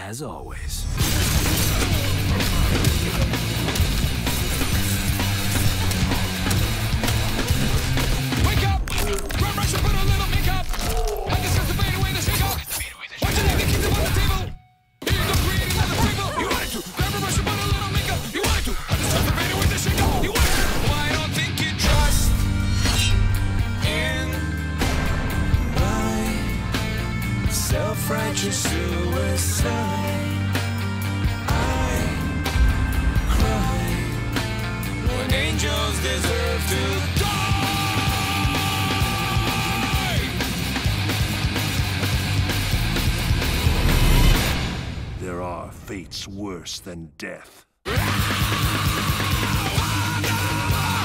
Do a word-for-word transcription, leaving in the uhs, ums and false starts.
as always. Wake up! Run, rush, and put a little makeup! I discuss the fade away the shake up! Watch your leg, keep them on the table! Here you go, creating another fable! You wanted to! Grab a brush and put a little makeup! You wanted to! I discuss the fade away the shake up! You wanted to! Well, I don't think you trust in my self-righteous suicide. I cry when angels deserve to die. There are fates worse than death. Ah, no!